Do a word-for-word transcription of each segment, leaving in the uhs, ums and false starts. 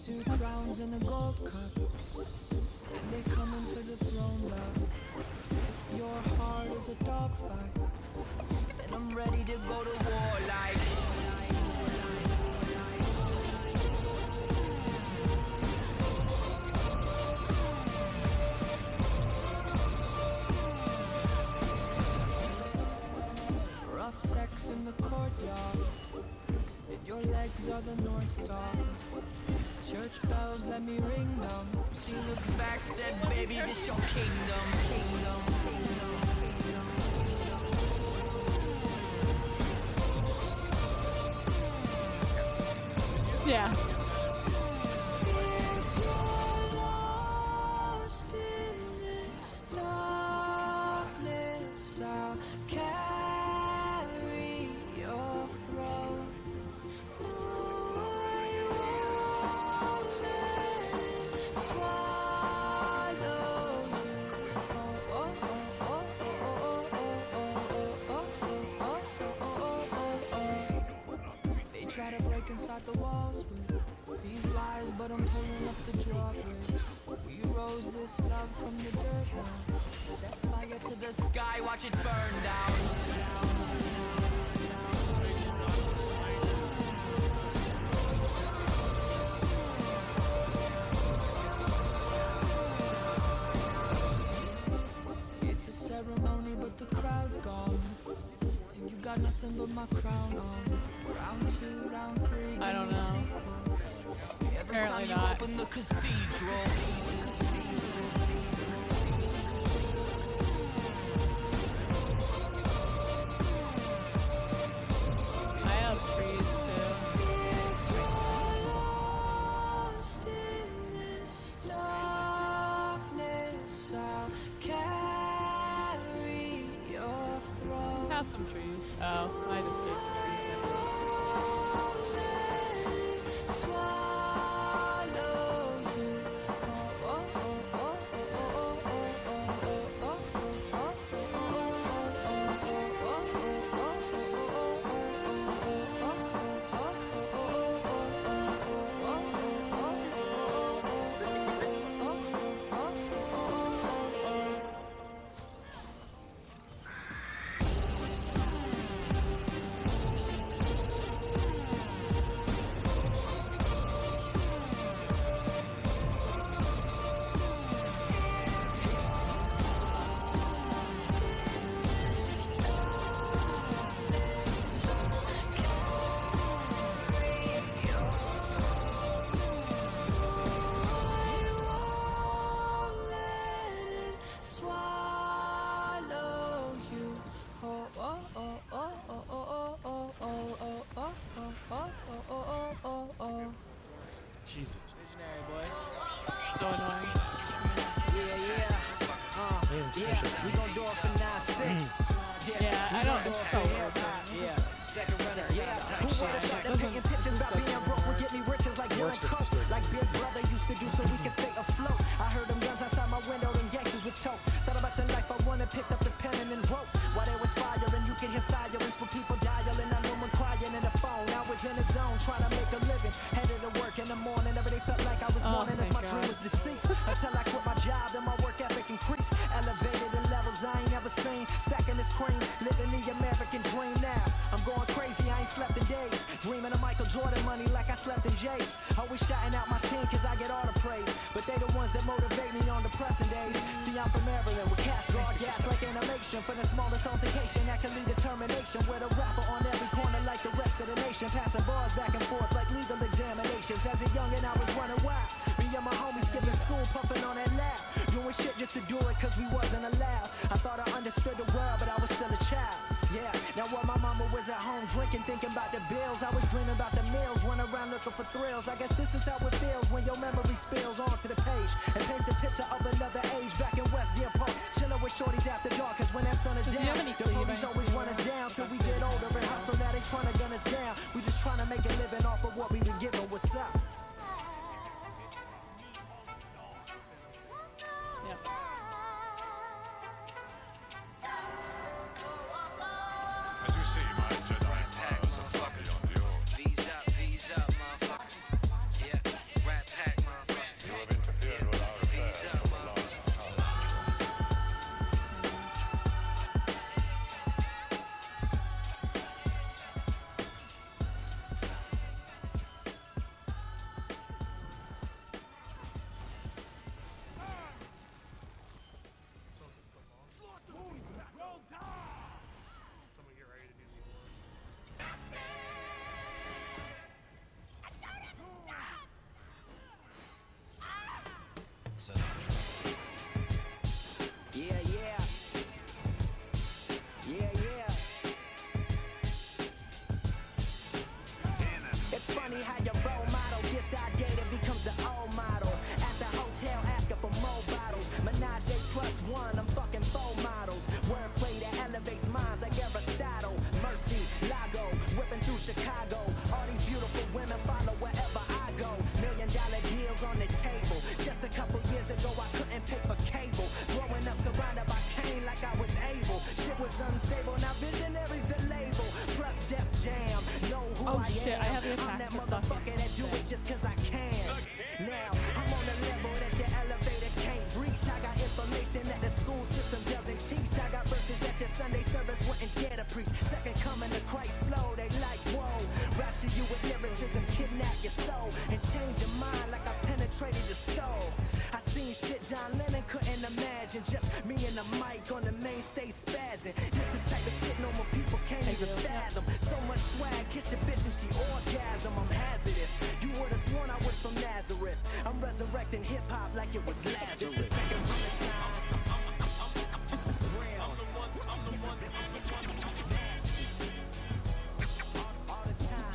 Two crowns and a gold cup, and they coming for the throne, love. If your heart is a dogfight, then I'm ready to go to war like. Rough sex in the courtyard, and your legs are the North Star. Church bells let me ring them. She looked back, said, baby, this your kingdom. Kingdom, kingdom, kingdom. Yeah. If you're lost in this darkness, I'll carry your throne. No, I won't let it swallow you. Oh, oh, oh, oh, oh, oh, oh, oh, oh, oh. They try to break inside the walls with these lies, but I'm pulling up the drawbridge. We rose this love from the dirt now. Set fire to the sky, watch it burn down. It's a ceremony, but the crowd's gone, and you got nothing but my crown on. Round two, round three, I don't know. Every Apparently time you not. open the cathedral. I have trees too. If you're lost in this darkness, I'll carry your throne. I have some trees. Oh, I just did. Jesus. Visionary boy. So annoying. Yeah, yeah. Uh, yeah, we gon' do it for nine six. Yeah, I don't. It's so weird. Yeah, second runners, yeah. Who would've thought that painting pictures about being broke would get me riches like Dylan Coke? Like Big Brother used to do so we can stay afloat. I heard them guns outside my window and gangsters would choke. Thought about the life I wanted, picked up the pen and then wrote. While there was fire and you could hear sirens for people dialing. I knew one crying in the phone. I was in the zone trying to make a living. Headed to work in the morning, every day felt like I was Oh, mourning as my thank dream God. was deceased. Until I quit my job, then my work ethic increased. Elevated in levels I ain't never seen. Stacking this cream, living the American dream now. I'm going crazy, I ain't slept in days. Dreaming of Michael Jordan money like I slept in J's. Always shouting out my team cause I get all the praise. But they the ones that motivate me on depressing days. See, I'm from Maryland with cash draw gas like animation. For the smallest altercation that can lead to termination. With a rapper on every corner like the rest of the nation. Passing bars back and forth like legal examinations. As a youngin' I was running wild. Me and my homies skipping school, puffing on that lab. Doing shit just to do it cause we wasn't allowed. I thought I understood the world but I was still a child. Yeah, now while my mama was at home drinking, thinking about the bills, I was dreaming about the meals, running around looking for thrills. I guess this is how it feels when your memory spills onto the page and paints a picture of another age back in West Deer Park, chilling with shorties after dark. Cause when that sun is Does he down, have any the police cleaving? always run us down till we get older and hustle. Now they trying to gun us down. We just trying to make a living off of what we been given. What's up? Yep. As you see, my Jedi powers are fluffy on the old. V's up, V's up, motherfucker. Yeah, rat pack. me how your role model gets outdated, becomes the old model. At the hotel asking for more bottles. Menage a plus one, I'm fucking four models. Wordplay that elevates minds like Aristotle. Mercy, Lago, whipping through Chicago. All these beautiful women follow wherever I go. Million dollar deals on the table. Just a couple years ago I couldn't pay for cable. Growing up surrounded by cane like I was able. Shit was unstable, now visionaries the label. Plus Def Jam, know who Oh I shit, am. I haven't I'm that attacked the motherfucker that do it just cause I can. Now, I'm on a level that your elevator can't reach. I got information that the school system doesn't teach. I got verses that your Sunday service wouldn't dare to preach. Second coming to Christ flow, they like, whoa. Rapture you with lyricism, kidnap your soul, and change your mind like I penetrated your soul. I seen shit John Lennon couldn't imagine. Just me and the mic on the main stage spazzing. This the type of shit normal people can't even fathom. So much swag, kiss your bitch and she orgasm. I'm hazardous. You would've sworn I was from Nazareth. I'm resurrecting hip hop like it was Lazarus. Just the second renaissance. Real. I'm the one. I'm the one. I'm the one. Nasty. All, all the time.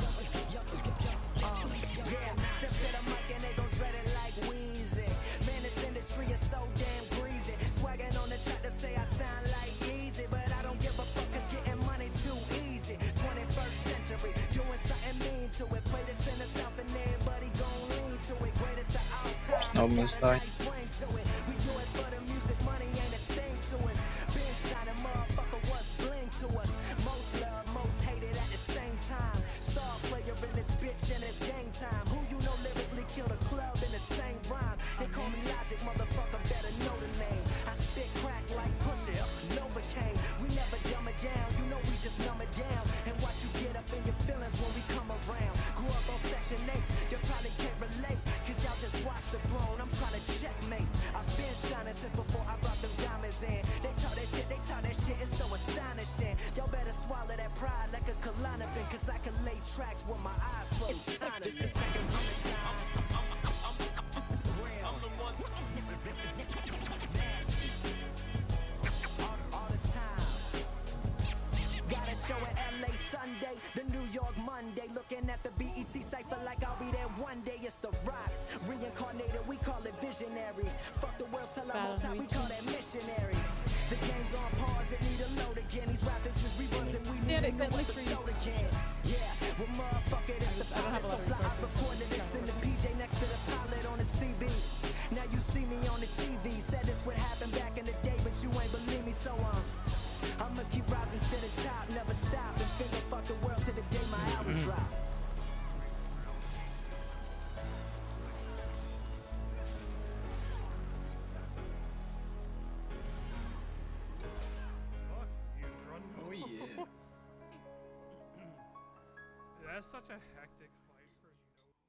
Uh, yeah, step to the mic and they gon' dread it like Weezy. Man, this industry is so damn greasy. Swagging on the track to say I sound like easy, but I don't give a fuck 'cause getting money too easy. twenty-first century, doing something mean to it. Play this in the South and everybody gon' lean to it. Greatest of all time. No mistake. We do it for the music, money ain't a thing to us. Been shining, motherfucker, what's bling to us? Most love, most hated at the same time. Star player in this bitch and it's game time. Who you know lyrically kill the club in the same rhyme? They call me Logic, motherfucker, better know the name. I spit crack like Pusha, Novocaine. We never dumb it down, you know we just numb it down. And watch you get up in your feelings when we come around. Grew up on Section eight, you probably can't relate, 'cause y'all just watch the throne, I'm trying to checkmate. I've been shining since before I brought them diamonds in. They talk that shit, they talk that shit, it's so astonishing. Y'all better swallow that pride like a Klonopin, 'cause I can lay tracks with my eyes closed. It's the second renaissance. Real. I'm the one. Nasty. All, all the time. Got a show at L A Sunday, the New York Monday. Looking at the B E T cypher like I'll be there one day. It's the rock. Reincarnated, we call it visionary. Fuck the world till I'm on top, we call that missionary. The game's on pause, it need a load again. These rappers is reruns and we need a new episode again. Yeah, well motherfucker, it's the pilot. So fly, I recorded this in the P J next to the pilot on the C B. Now you see me on the T V. Said this would happen back in the day, but you ain't believe me, so um I'ma keep rising to the top, never stop, and finger fuck the world to the day my album drop. That's such a hectic